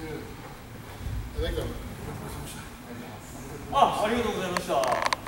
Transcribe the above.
ありがとうございました。